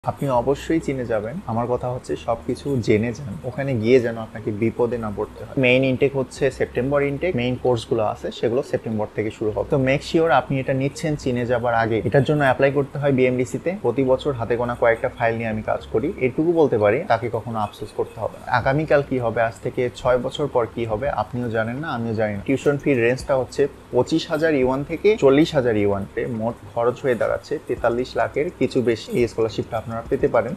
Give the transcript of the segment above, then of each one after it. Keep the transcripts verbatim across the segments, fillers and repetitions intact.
আপনি অবশ্যই চিনে যাবেন। আমার কথা হচ্ছে সবকিছু জেনে যান, ওখানে গিয়ে যেন আপনাকে বিপদে না পড়তে হয়। মেইন ইনটেক হচ্ছে সেপ্টেম্বর ইনটেক, মেইন কোর্সগুলো আছে সেগুলো সেপ্টেম্বর থেকে শুরু হবে। তো মেক শিওর আপনি এটা নিচ্ছেন চিনে যাবার আগে। এটার জন্য অ্যাপ্লাই করতে হয় বিএমডিসি তে। প্রতি বছর হাতে গোনা কয়েকটা ফাইল নিয়ে আমি কাজ করি, এটুকু বলতে পারি তাকে কখনো আফসোস করতে হবে না। আগামীকাল কি হবে, আজ থেকে ছয় বছর পর কি হবে আপনিও জানেন না, আমিও জানি না। টিউশন ফির রেঞ্জটা হচ্ছে পঁচিশ হাজার ইউয়ান থেকে চল্লিশ হাজার ইউয়ান, মোট খরচ হয়ে দাঁড়াচ্ছে তেতাল্লিশ লাখের কিছু বেশি। এই স্কলারশিপটা আপনারা পেতে পারেন।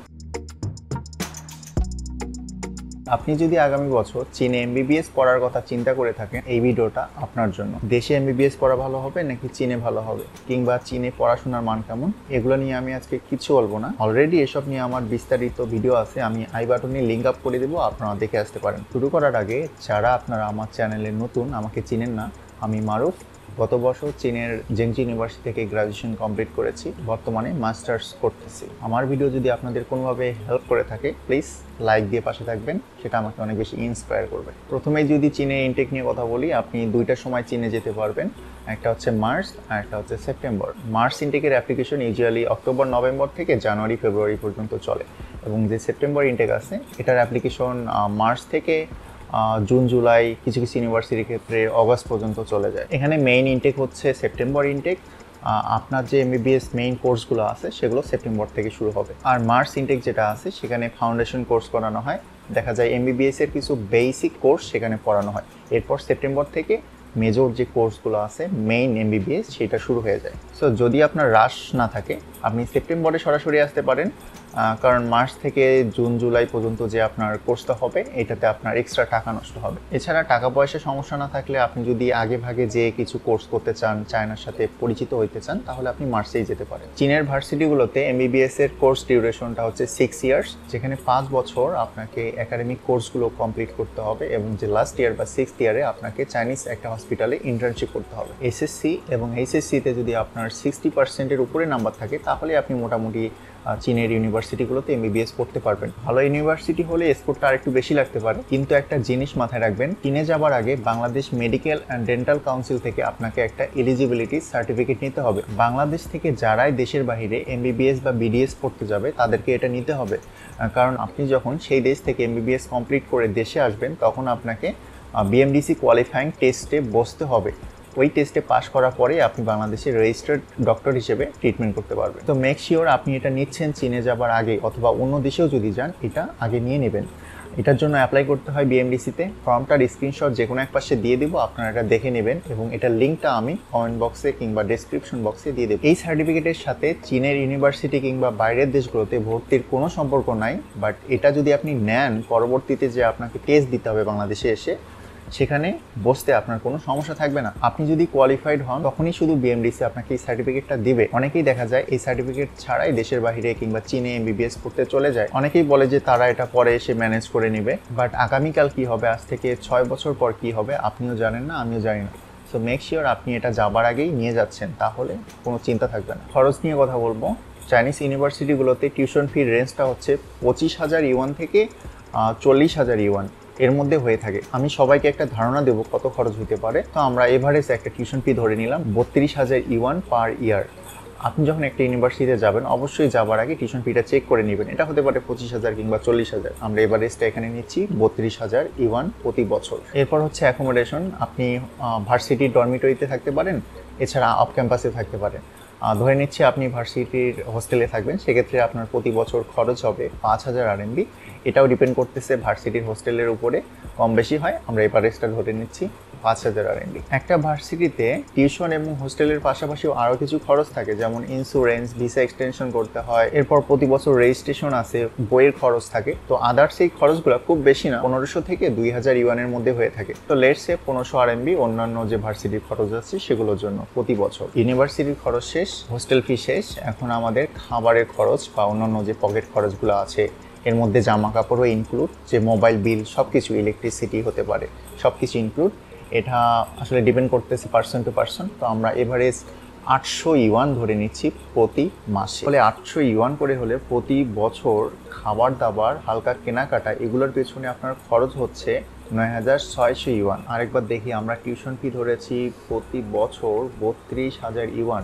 আপনি যদি আগামী বছর চীনে এমবিবিএস পড়ার কথা চিন্তা করে থাকেন, এই ভিডিওটা আপনার জন্য। দেশে এমবিবিএস পড়া ভালো হবে নাকি চীনে ভালো হবে, কিংবা চীনে পড়াশোনার মান কেমন, এগুলো নিয়ে আমি আজকে কিছু বলবো না। অলরেডি এসব নিয়ে আমার বিস্তারিত ভিডিও আছে, আমি আই বাটনে লিঙ্ক আপ করে দেবো, আপনারা দেখে আসতে পারেন। শুরু করার আগে যারা আপনারা আমার চ্যানেলে নতুন, আমাকে চিনেন না, আমি মারুফ। গত বছর চীনের জেংজি ইউনিভার্সিটি থেকে গ্রাজুয়েশন কমপ্লিট করেছি, বর্তমানে মাস্টার্স করতেছি। আমার ভিডিও যদি আপনাদের কোনোভাবে হেল্প করে থাকে, প্লিজ লাইক দিয়ে পাশে থাকবেন, সেটা আমাকে অনেক বেশি ইন্সপায়ার করবে। প্রথমে যদি চীনে ইনটেক নিয়ে কথা বলি, আপনি দুইটা সময় চীনে যেতে পারবেন, একটা হচ্ছে মার্চ আর একটা হচ্ছে সেপ্টেম্বর। মার্চ ইনটেকের অ্যাপ্লিকেশন ইউজুয়ালি অক্টোবর নভেম্বর থেকে জানুয়ারি ফেব্রুয়ারি পর্যন্ত চলে, এবং যে সেপ্টেম্বর ইনটেক আছে এটার অ্যাপ্লিকেশন মার্চ থেকে জুন জুলাই, কিছু কিছু ইউনিভার্সিটির ক্ষেত্রে অগস্ট পর্যন্ত চলে যায়। এখানে মেইন ইনটেক হচ্ছে সেপ্টেম্বর ইনটেক। আপনার যে এমবিবিএস মেইন কোর্সগুলো আছে সেগুলো সেপ্টেম্বর থেকে শুরু হবে। আর মার্চ ইনটেক যেটা আছে সেখানে ফাউন্ডেশন কোর্স করানো হয়, দেখা যায় এমবিবিএস এর কিছু বেসিক কোর্স সেখানে পড়ানো হয়। এরপর সেপ্টেম্বর থেকে মেজর যে কোর্সগুলো আছে মেইন এমবিবিএস সেটা শুরু হয়ে যায়। সো যদি আপনার রাশ না থাকে আপনি সেপ্টেম্বরে সরাসরি আসতে পারেন, কারণ মার্চ থেকে জুন জুলাই পর্যন্ত যে আপনার কোর্সটা হবে এটাতে আপনার এক্সট্রা টাকা নষ্ট হবে। এছাড়া টাকা পয়সা সমস্যা না থাকলে আপনি যদি আগে ভাগে যে কিছু কোর্স করতে চান, চায়নার সাথে পরিচিত হইতে চান, তাহলে আপনি মার্চেই যেতে পারেন। চীনের ভার্সিটিগুলোতে এমবিবিএস এর কোর্স ডিউরেশনটা হচ্ছে সিক্স ইয়ার্স, যেখানে পাঁচ বছর আপনাকে একাডেমিক কোর্সগুলো কমপ্লিট করতে হবে, এবং যে লাস্ট ইয়ার বা সিক্সথ ইয়ারে আপনাকে চাইনিজ একটা হসপিটালে ইন্টার্নশিপ করতে হবে। এসএসসি এবং এইচএসসিতে যদি আপনার সিক্সটি পার্সেন্টের উপরে নাম্বার থাকে তাহলে আপনি মোটামুটি চীনের ইউনিভার্সিটিগুলোতে এমবিবিএস পড়তে পারবেন। ভালো ইউনিভার্সিটি হলে স্কোরটা আরেকটু বেশি লাগতে পারে, কিন্তু একটা জিনিস মাথায় রাখবেন, চীনে যাবার আগে Bangladesh medical and dental council থেকে আপনাকে একটা এলিজিবিলিটি সার্টিফিকেট নিতে হবে। বাংলাদেশ থেকে যারাই দেশের বাইরে এমবিবিএস বা বিডিএস পড়তে যাবে তাদেরকে এটা নিতে হবে, কারণ আপনি যখন সেই দেশ থেকে এমবিবিএস কমপ্লিট করে দেশে আসবেন তখন আপনাকে বিএমডিসি কোয়ালিফাইং টেস্টে বসতে হবে। ওই টেস্টে পাশ করার পরে আপনি বাংলাদেশের রেজিস্টার্ড ডক্টর হিসেবে ট্রিটমেন্ট করতে পারবেন। তো মেক শিওর আপনি এটা নিচ্ছেন চীনে যাবার আগে, অথবা অন্য দেশেও যদি যান এটা আগে নিয়ে নেবেন। এটার জন্য অ্যাপ্লাই করতে হয় বিএমডিসিতে। ফর্মটার স্ক্রিনশট যে কোনো এক পাশে দিয়ে দেবো, আপনারা এটা দেখে নেবেন, এবং এটার লিঙ্কটা আমি কমেন্ট বক্সে কিংবা ডেসক্রিপশন বক্সে দিয়ে দেবো। এই সার্টিফিকেটের সাথে চীনের ইউনিভার্সিটি কিংবা বাইরের দেশগুলোতে ভর্তির কোনো সম্পর্ক নাই, বাট এটা যদি আপনি নেন, পরবর্তীতে যে আপনাকে টেস্ট দিতে হবে বাংলাদেশে এসে, সেখানে বসতে আপনার কোনো সমস্যা থাকবে না। আপনি যদি কোয়ালিফাইড হন তখনই শুধু বিএমডিসি আপনাকে এই সার্টিফিকেটটা দিবে। অনেকেই দেখা যায় এই সার্টিফিকেট ছাড়াই দেশের বাইরে কিংবা চীনে এমবিবিএস পড়তে চলে যায়। অনেকেই বলে যে তারা এটা পরে এসে ম্যানেজ করে নেবে, বাট আগামীকাল কি হবে, আজ থেকে ছয় বছর পর কি হবে আপনিও জানেন না, আমিও জানি না। সো মেক শিওর আপনি এটা যাবার আগেই নিয়ে যাচ্ছেন, তাহলে কোনো চিন্তা থাকবে না। খরচ নিয়ে কথা বলবো। চাইনিজ ইউনিভার্সিটিগুলোতে টিউশন ফি রেঞ্জটা হচ্ছে পঁচিশ হাজার ইউয়ান থেকে চল্লিশ হাজার ইউয়ান এর মধ্যে হয়ে থাকে। আমি সবাইকে একটা ধারণা দেবো কত খরচ হতে পারে। তো আমরা এভারেজ একটা টিউশন ফি ধরে নিলাম বত্রিশ হাজার ইউয়ান পার ইয়ার। আপনি যখন একটা ইউনিভার্সিটিতে যাবেন অবশ্যই যাবার আগে টিউশন ফিটা চেক করে নেবেন, এটা হতে পারে পঁচিশ হাজার কিংবা চল্লিশ হাজার। আমরা এভারেজটা এখানে নিচ্ছি বত্রিশ হাজার ইউয়ান প্রতি বছর। এরপর হচ্ছে অ্যাকোমোডেশন। আপনি ভার্সিটির ডরমিটরিতে থাকতে পারেন, এছাড়া অফ ক্যাম্পাসে থাকতে পারেন। ধরে নিচ্ছি আপনি ভার্সিটির হোস্টেলে থাকবেন, সেক্ষেত্রে আপনার প্রতি বছর খরচ হবে পাঁচ হাজার আরএমবি। এটাও ডিপেন্ড করতেছে ভার্সিটির হোস্টেলের উপরে, কম বেশি হয়। আমরা এভারেজটা ধরে নিচ্ছি পাঁচ হাজার আরএমবি। একটা ভার্সিটিতে টিউশন এবং হোস্টেলের পাশাপাশিও আরও কিছু খরচ থাকে, যেমন ইন্স্যুরেন্স, ভিসা এক্সটেনশন করতে হয়, এরপর প্রতি বছর রেজিস্ট্রেশন আছে, বইয়ের খরচ থাকে। তো আদার্স এই খরচগুলো খুব বেশি না, পনেরোশো থেকে দুই হাজার ইউয়ানের মধ্যে হয়ে থাকে। তো লেটস সে পনেরোশো আরএমবি অন্যান্য যে ভার্সিটির খরচ আছে সেগুলোর জন্য প্রতি বছর। ইউনিভার্সিটির খরচ শেষ, হোস্টেল ফি শেষ, এখন আমাদের খাবারের খরচ বা অন্যান্য যে পকেট খরচগুলো আছে, এর মধ্যে জামা কাপড়ও ইনক্লুড, যে মোবাইল বিল সব কিছু, ইলেকট্রিসিটি হতে পারে, সব কিছু ইনক্লুড। এটা আসলে ডিপেন্ড করতেছে পার্সন টু পার্সন। তো আমরা এভারেজ আটশো ইউয়ান ধরে নিচ্ছি প্রতি মাসে। ফলে আটশো ইউয়ান করে হলে প্রতি বছর খাবার দাবার, হালকা কেনাকাটা, এগুলোর পেছনে আপনার খরচ হচ্ছে নয় হাজার ছয়শো ইউয়ান। আরেকবার দেখি, আমরা টিউশন ফি ধরেছি প্রতি বছর বত্রিশ হাজার ইউয়ান,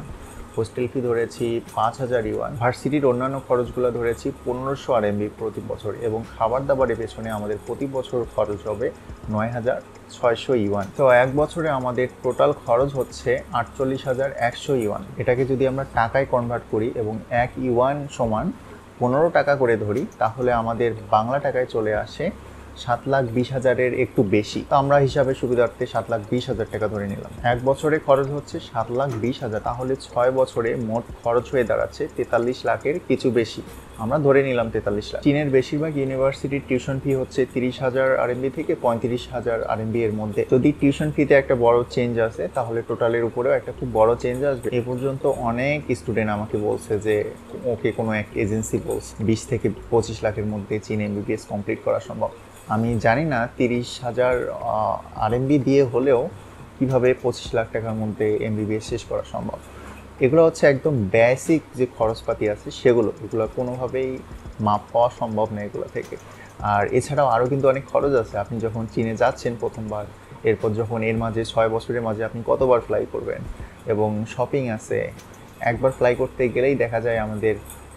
হোস্টেল ফি ধরেছি পাঁচ হাজার ইউয়ান, ভার্সিটির অন্যান্য খরচগুলো ধরেছি পনেরোশো আর এমবি প্রতি বছর, এবং খাবার দাবারের পেছনে আমাদের প্রতি বছর খরচ হবে নয় হাজার ছয়শো ইউয়ান। তো এক বছরে আমাদের টোটাল খরচ হচ্ছে আটচল্লিশ হাজার একশো ইউয়ান। এটাকে যদি আমরা টাকায় কনভার্ট করি এবং এক ইউয়ান সমান পনেরো টাকা করে ধরি, তাহলে আমাদের বাংলা টাকায় চলে আসে সাত লাখ বিশ হাজারের একটু বেশি। তো আমরা হিসাবে সুবিধার্থে সাত লাখ বিশ হাজার টাকা ধরে নিলাম। এক বছরে খরচ হচ্ছে সাত লাখ বিশ হাজার, তাহলে ছয় বছরে মোট খরচ হয়ে দাঁড়াচ্ছে তেতাল্লিশ লাখের কিছু বেশি। আমরা ধরে নিলাম তেতাল্লিশ লাখ। চীনের বেশিরভাগ ইউনিভার্সিটির টিউশন ফি হচ্ছে তিরিশ হাজার আরএমবি থেকে পঁয়ত্রিশ হাজার আরএমবি এর মধ্যে। যদি টিউশন ফিতে একটা বড় চেঞ্জ আসে, তাহলে টোটালের উপরেও একটা খুব বড় চেঞ্জ আসবে। এ পর্যন্ত অনেক স্টুডেন্ট আমাকে বলছে যে ওকে কোনো এক এজেন্সি বলছে বিশ থেকে পঁচিশ লাখের মধ্যে চীনে এমবিবিএস কমপ্লিট করা সম্ভব। আমি জানি না তিরিশ হাজার আরএমবি দিয়ে হলেও কিভাবে পঁচিশ লাখ টাকার মধ্যে এমবিবিএস শেষ করা সম্ভব। এগুলো হচ্ছে একদম বেসিক যে খরচপাতি আছে সেগুলো, এগুলো কোনোভাবেই মাপ পাওয়া সম্ভব না এগুলো থেকে। আর এছাড়াও আরও কিন্তু অনেক খরচ আছে। আপনি যখন চীনে যাচ্ছেন প্রথমবার, এরপর যখন এর মাঝে ছয় বছরের মাঝে আপনি কতবার ফ্লাই করবেন, এবং শপিং আছে। একবার ফ্লাই করতে গেলেই দেখা যায় আমাদের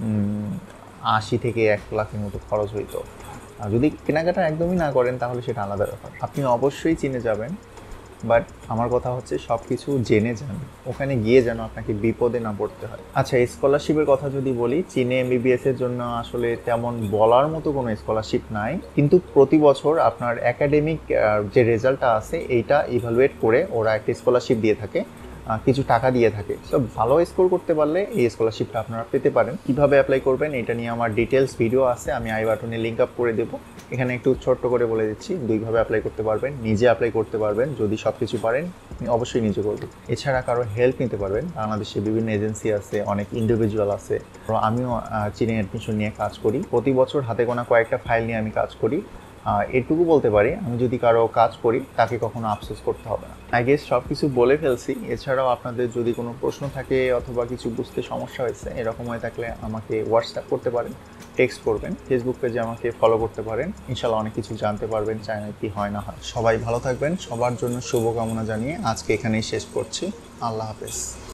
আশি থেকে এক লাখের মতো খরচ হইতো। আর যদি কেনাকাটা একদমই না করেন তাহলে সেটা আলাদা ব্যাপার। আপনি অবশ্যই চীনে যাবেন, বাট আমার কথা হচ্ছে সব কিছু জেনে যান, ওখানে গিয়ে যেন আপনাকে বিপদে না পড়তে হয়। আচ্ছা, স্কলারশিপের কথা যদি বলি, চীনে এমবিবিএস এর জন্য আসলে তেমন বলার মতো কোনো স্কলারশিপ নাই, কিন্তু প্রতি বছর আপনার একাডেমিক যে রেজাল্টটা আছে এইটা ইভালুয়েট করে ওরা একটা স্কলারশিপ দিয়ে থাকে, কিছু টাকা দিয়ে থাকে। সো ভালো স্কোর করতে পারলে এই স্কলারশিপটা আপনারা পেতে পারেন। কিভাবে অ্যাপ্লাই করবেন এটা নিয়ে আমার ডিটেলস ভিডিও আছে, আমি আই বাটনে লিঙ্ক আপ করে দেবো। এখানে একটু ছোট্ট করে বলে দিচ্ছি, দুইভাবে অ্যাপ্লাই করতে পারবেন। নিজে অ্যাপ্লাই করতে পারবেন, যদি সব কিছু পারেন অবশ্যই নিজে করবেন। এছাড়া কারো হেল্প নিতে পারবেন। বাংলাদেশে বিভিন্ন এজেন্সি আছে, অনেক ইন্ডিভিজুয়াল আছে। আমিও চীনে অ্যাডমিশন নিয়ে কাজ করি, প্রতি বছর হাতে গোনা কয়েকটা ফাইল নিয়ে আমি কাজ করি। এটুকু বলতে পারি, আমি যদি কারো কাজ করি তাকে কখনো আফসোস করতে হবে না। আই গেস সব কিছু বলে ফেলছি। এছাড়াও আপনাদের যদি কোনো প্রশ্ন থাকে অথবা কিছু বুঝতে সমস্যা হয়েছে এরকম হয়ে থাকলে আমাকে হোয়াটসঅ্যাপ করতে পারেন, টেক্সট করবেন, ফেসবুক পেজে আমাকে ফলো করতে পারেন। ইনশাল্লাহ অনেক কিছু জানতে পারবেন চায়না কি হয় না হয়। সবাই ভালো থাকবেন, সবার জন্য শুভকামনা জানিয়ে আজকে এখানেই শেষ করছি। আল্লাহ হাফেজ।